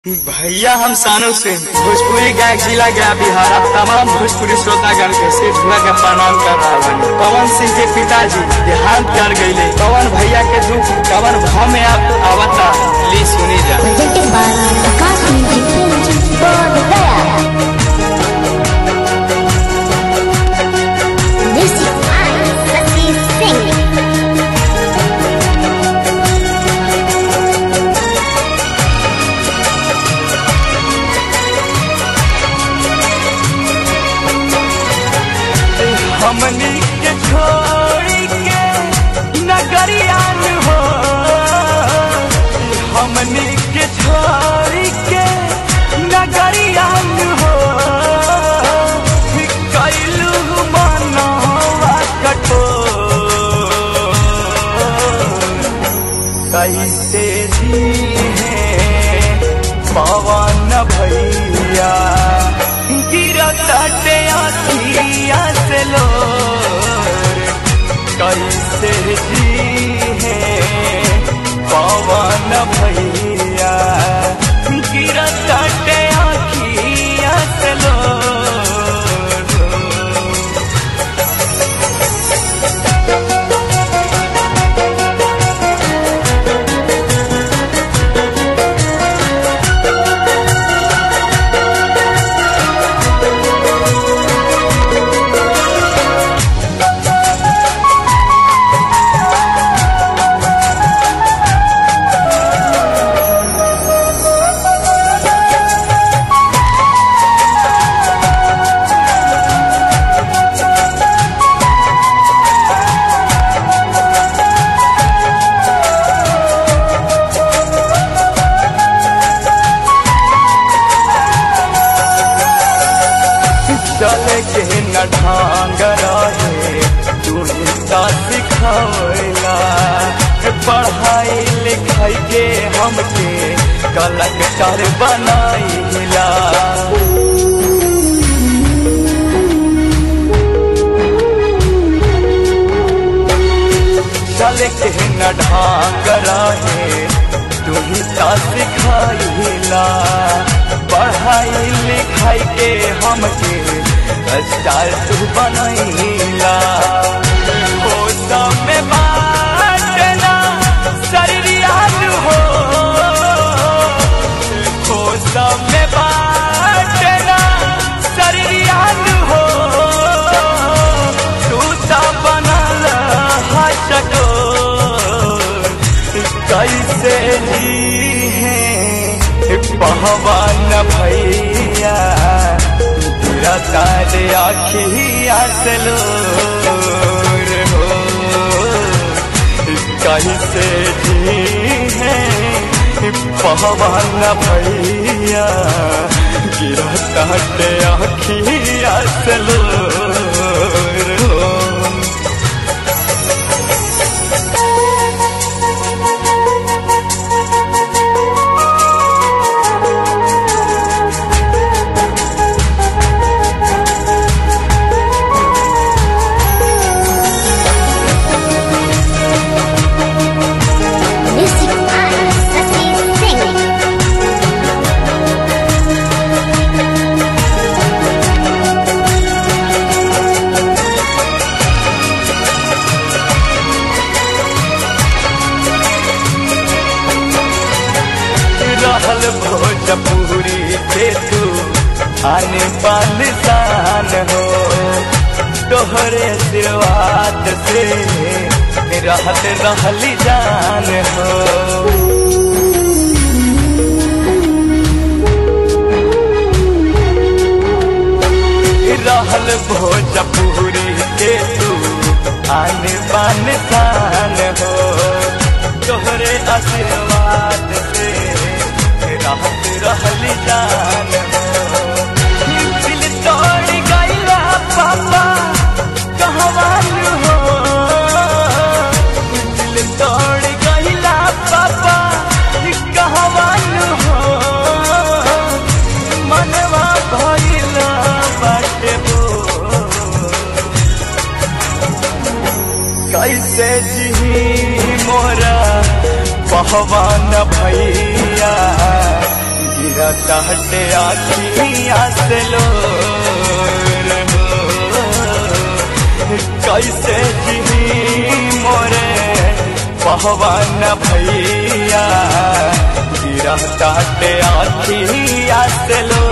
भैया हम सानू सिंह भोजपुरी गायक जिला गया बिहार अब तमाम भोजपुरी श्रोतागण के सिर धुआ के प्रणाम कर रहा है। पवन सिंह के पिताजी देहांत कर गए। पवन भैया के दुख कवन भाव में आप आवता ली सुनी जा। हमनी के छोड़ी के नगरियान हो, हमनी के छोड़ी के नगरियान हो, कैलू मनवा कठोर कैसे जी है पवन भैया गिरते आखिया से लो कैसे जी है पवन भैया गिरते आखिया से लो। चले के न ढांग रहे तू सिखला पढ़ाई लिखाई के हमके कलेक्टर बनाइला। चले के न ढांग रहे तू सिखला पढ़ाई लिखाई के हमके स्टार तू बनैला। हो समय बाटना शरीरियान हो, हो समय बाटना शरीरियान हो, तू तो बनल हटको कैसे जी है पवन भैया तारे आखिया से लो हो कैसे जी है पवन भैया गिरता आखिया से लो हो। रहल भोजपुरी के तू आने पान शान हो, तोहरे आशीर्वाद से रहत रहली जान हो। रहल भोजपुरी के तू आने पान शान हो, तोहरे आशीर्वाद से रहत रहली जान हो। दिल तोड़ गईला पापा कहवान हो, दिल तोड़ गईला पापा कहवान हो, मनवा भइला बाटे हो कैसे जी मोरा पवन भैया गिरता हटे आखियाँ से लो कैसे जी मोरे पहवान भैया गिरता हटे आखियाँ से लो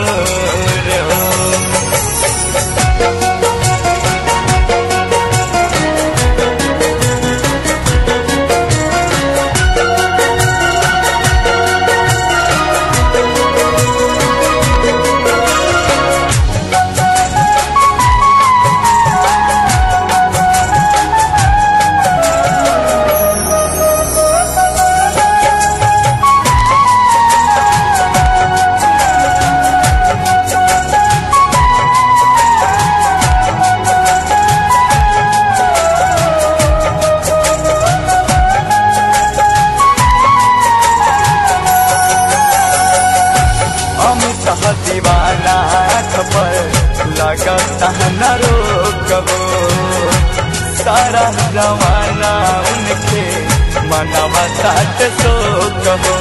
दीवाना खबर लगता न रोकबो सारा जमाना उनके मनवा साथ सो कहो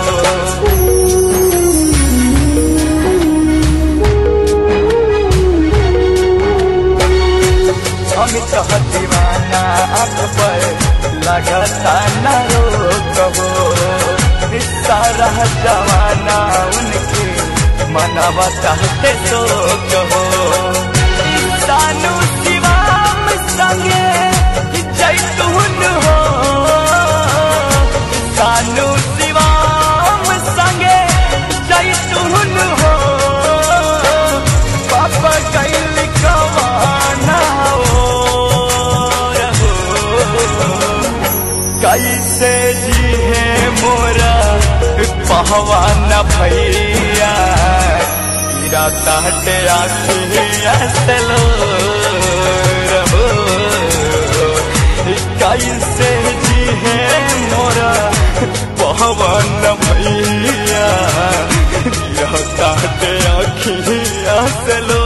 अमित दीवाना खबर लगता न रोकबो सारा जमाना उनके मनवा चाहते तो कहो सानू शिवाम संगे जैतून हो सानू शिवाम संगे जैतून हो पापा कैल कवाना कैसे जी है मोरा पहवान भैया गिरता हटे आखियाँ से लो कैसे जी है मोरा पहवान भैया गिरता हटे आखियाँ से लो।